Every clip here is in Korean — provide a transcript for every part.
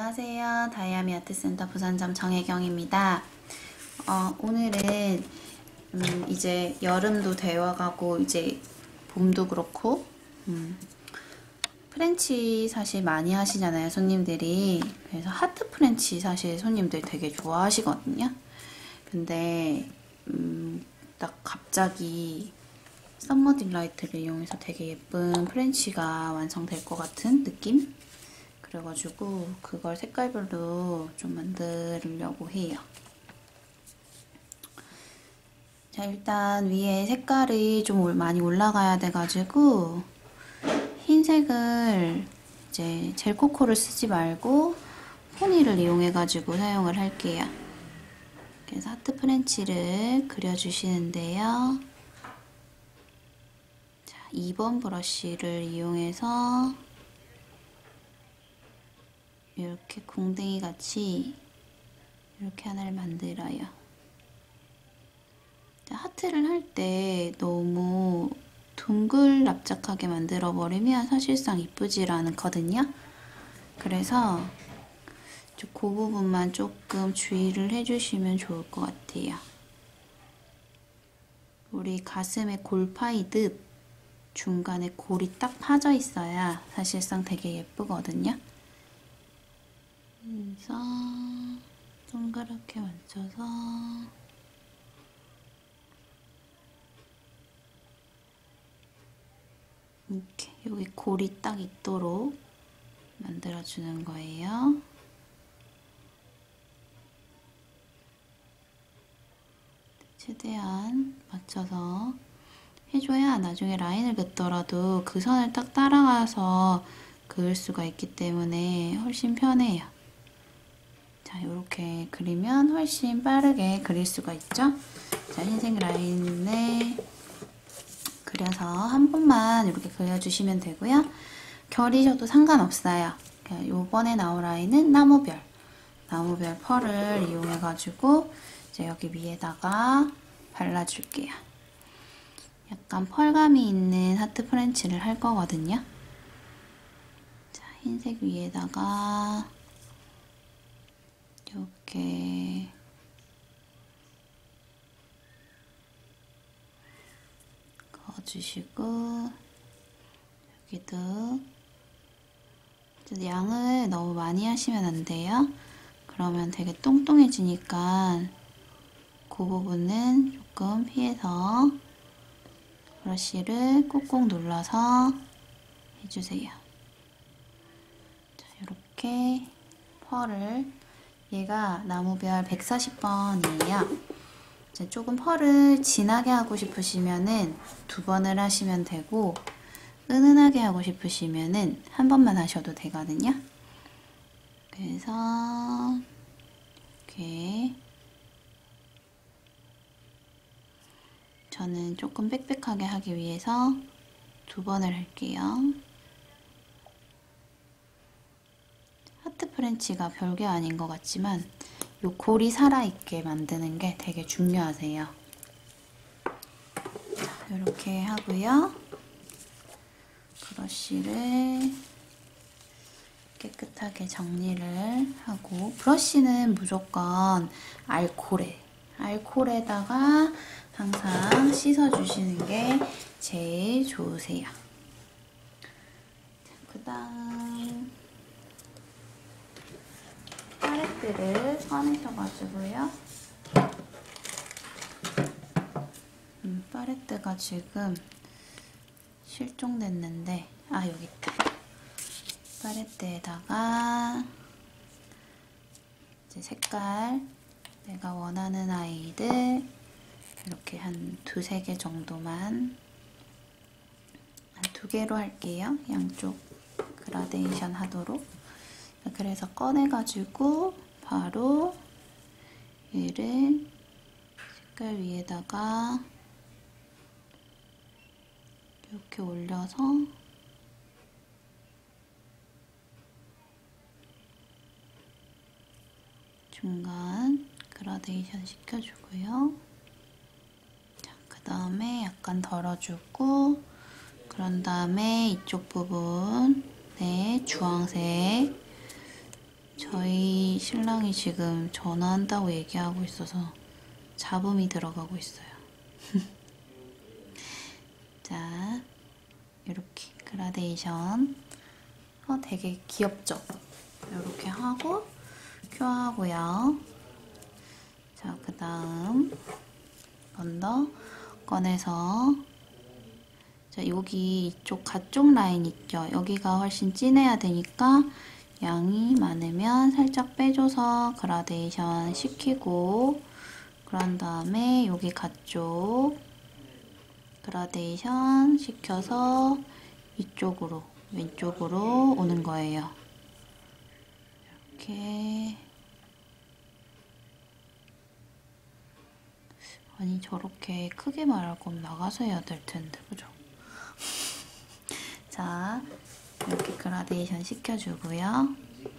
안녕하세요. 다이아미 아트센터 부산점 정혜경입니다. 오늘은 이제 여름도 되어가고 이제 봄도 그렇고 프렌치 사실 많이 하시잖아요, 손님들이. 그래서 하트 프렌치 사실 손님들 되게 좋아하시거든요. 근데 딱 갑자기 썸머 딜라이트를 이용해서 되게 예쁜 프렌치가 완성될 것 같은 느낌? 그래가지고 그걸 색깔별로 좀 만들려고 해요. 자, 일단 위에 색깔이 좀 많이 올라가야 돼가지고 흰색을 이제 젤코코를 쓰지 말고 포니를 이용해가지고 사용을 할게요. 그래서 하트 프렌치를 그려주시는데요. 자, 2번 브러쉬를 이용해서 이렇게 궁뎅이 같이 이렇게 하나를 만들어요. 하트를 할 때 너무 둥글 납작하게 만들어 버리면 사실상 이쁘질 않거든요. 그래서 그 부분만 조금 주의를 해주시면 좋을 것 같아요. 우리 가슴에 골 파이듯 중간에 골이 딱 파져 있어야 사실상 되게 예쁘거든요. 그래서 동그랗게 맞춰서 이렇게 여기 골이 딱 있도록 만들어주는 거예요. 최대한 맞춰서 해줘야 나중에 라인을 긋더라도 그 선을 딱 따라가서 그을 수가 있기 때문에 훨씬 편해요. 자, 이렇게 그리면 훨씬 빠르게 그릴 수가 있죠. 자, 흰색 라인을 그려서 한 번만 이렇게 그려주시면 되고요. 결이셔도 상관없어요. 요번에 나올 라인은 나무별 펄을 이용해가지고 이제 여기 위에다가 발라줄게요. 약간 펄감이 있는 하트 프렌치를 할 거거든요. 자, 흰색 위에다가 이렇게 그어주시고 여기도 양을 너무 많이 하시면 안 돼요. 그러면 되게 똥똥해지니까 그 부분은 조금 피해서 브러쉬를 꾹꾹 눌러서 해주세요. 자, 이렇게 펄을 얘가 나무별 140번이에요. 이제 조금 펄을 진하게 하고 싶으시면은 2번을 하시면 되고 은은하게 하고 싶으시면은 1번만 하셔도 되거든요. 그래서 이렇게 저는 조금 빽빽하게 하기 위해서 2번을 할게요. 하트 프렌치가 별게 아닌 것 같지만 요 골이 살아있게 만드는 게 되게 중요하세요. 이렇게 하고요. 브러쉬를 깨끗하게 정리를 하고 브러쉬는 무조건 알코올에다가 항상 씻어주시는 게 제일 좋으세요. 그 다음 팔레트를 꺼내셔가지고요. 팔레트가 지금 실종됐는데 여기 있다. 팔레트에다가 이제 색깔 내가 원하는 아이들 이렇게 한 2-3개 정도만 한 2개로 할게요. 양쪽 그라데이션 하도록. 그래서 꺼내가지고 바로 얘를 색깔 위에다가 이렇게 올려서 중간 그라데이션 시켜주고요. 자, 그 다음에 약간 덜어주고 그런 다음에 이쪽 부분에 주황색 저희 신랑이 지금 전화한다고 얘기하고 있어서 잡음이 들어가고 있어요. 자, 이렇게 그라데이션. 되게 귀엽죠? 이렇게 하고 큐어하고요. 자, 그 다음 먼저 꺼내서, 자, 여기 이쪽 가쪽 라인 있죠? 여기가 훨씬 진해야 되니까 양이 많으면 살짝 빼줘서 그라데이션 시키고, 그런 다음에 여기 가쪽 그라데이션 시켜서 이쪽으로, 왼쪽으로 오는 거예요. 이렇게. 아니, 저렇게 크게 말할 거면 나가서 해야 될 텐데, 그죠? 자, 이렇게 그라데이션 시켜주고요.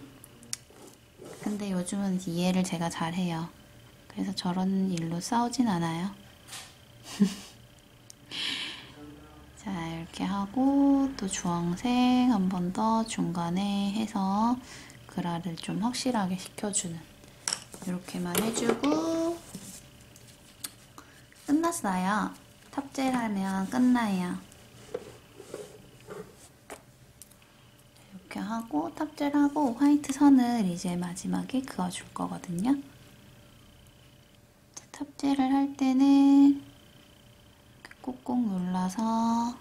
근데 요즘은 이해를 제가 잘해요. 그래서 저런 일로 싸우진 않아요. 자, 이렇게 하고 또 주황색 한 번 더 중간에 해서 그라를 좀 확실하게 시켜주는, 이렇게만 해주고 끝났어요. 탑젤 하면 끝나요. 이렇게 하고 탑젤하고 화이트 선을 이제 마지막에 그어줄 거거든요. 탑젤을 할 때는 꾹꾹 눌러서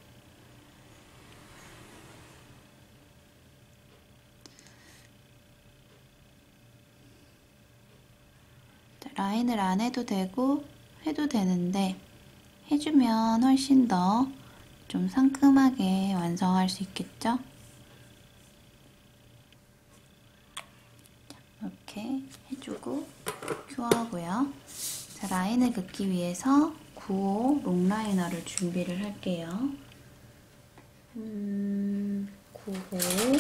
라인을 안 해도 되고 해도 되는데, 해주면 훨씬 더 좀 상큼하게 완성할 수 있겠죠? 이렇게 해주고 큐어하고요. 자, 라인을 긋기 위해서 9호 롱라이너를 준비를 할게요. 9호를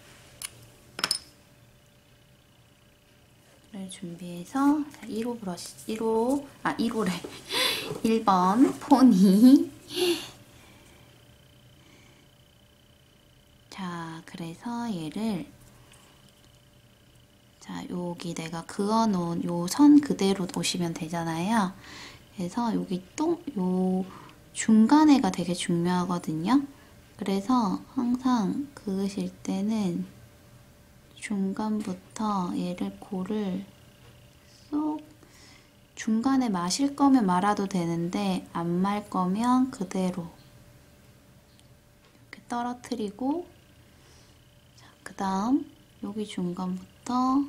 준비해서 1호 브러쉬, 1호래 1번 포니. 자, 그래서 얘를, 자, 여기 내가 그어놓은 요 선 그대로 오시면 되잖아요. 그래서 여기 요 중간에가 되게 중요하거든요. 그래서 항상 그으실 때는 중간부터 얘를 골을 쏙, 중간에 마실 거면 말아도 되는데 안 말 거면 그대로 이렇게 떨어뜨리고, 자, 그 다음 여기 중간부터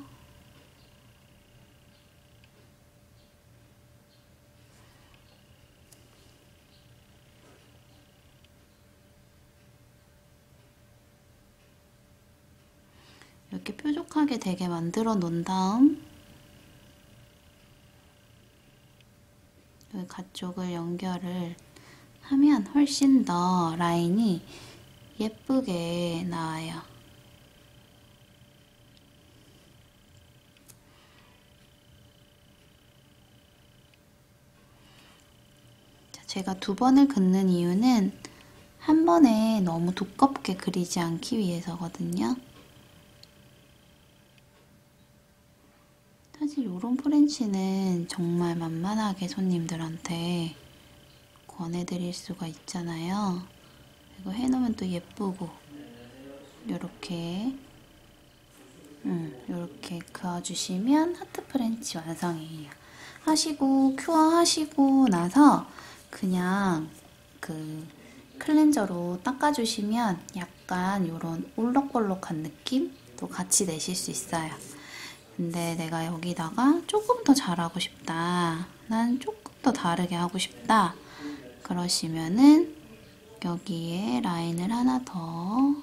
이렇게 뾰족하게 되게 만들어 놓은 다음 여기 가쪽을 연결을 하면 훨씬 더 라인이 예쁘게 나와요. 자, 제가 2번을 긋는 이유는 한 번에 너무 두껍게 그리지 않기 위해서거든요. 사실 이런 프렌치는 정말 만만하게 손님들한테 권해드릴 수가 있잖아요. 이거 해놓으면 또 예쁘고, 요렇게 요렇게 그어주시면 하트 프렌치 완성이에요. 하시고 큐어 하시고 나서 그냥 그 클렌저로 닦아주시면 약간 요런 올록볼록한 느낌도 같이 내실 수 있어요. 근데 내가 여기다가 조금 더 잘하고 싶다, 난 조금 더 다르게 하고 싶다, 그러시면은 여기에 라인을 하나 더,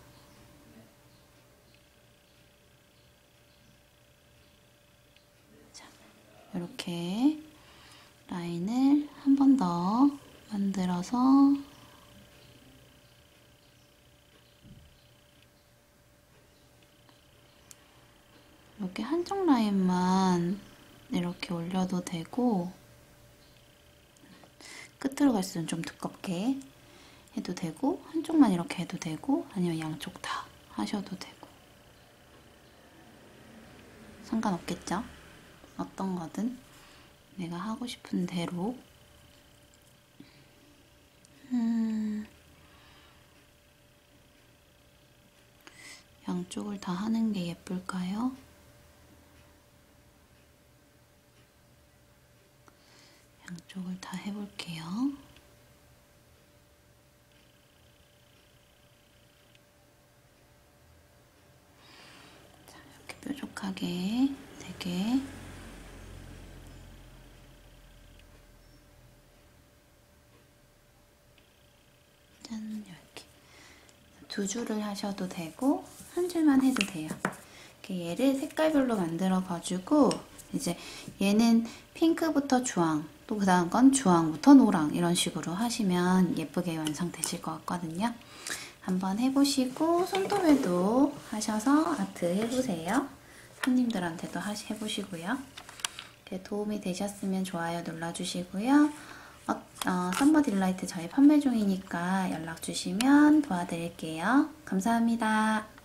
자, 이렇게 라인을 한 번 더 만들어서 이렇게 한쪽 라인만 이렇게 올려도 되고, 끝으로 갈수록 좀 두껍게 해도 되고, 한쪽만 이렇게 해도 되고, 아니면 양쪽 다 하셔도 되고. 상관없겠죠? 어떤 거든 내가 하고 싶은 대로. 양쪽을 다 하는 게 예쁠까요? 양쪽을 다 해볼게요. 자, 이렇게 뾰족하게 되게. 짠, 이렇게. 두 줄을 하셔도 되고 한 줄만 해도 돼요. 이렇게 얘를 색깔별로 만들어 가지고 이제 얘는 핑크부터 주황, 또 그 다음 건 주황부터 노랑, 이런 식으로 하시면 예쁘게 완성되실 것 같거든요. 한번 해보시고 손톱에도 하셔서 아트 해보세요. 손님들한테도 해보시고요. 도움이 되셨으면 좋아요 눌러주시고요. 썸머 딜라이트 저희 판매 중이니까 연락 주시면 도와드릴게요. 감사합니다.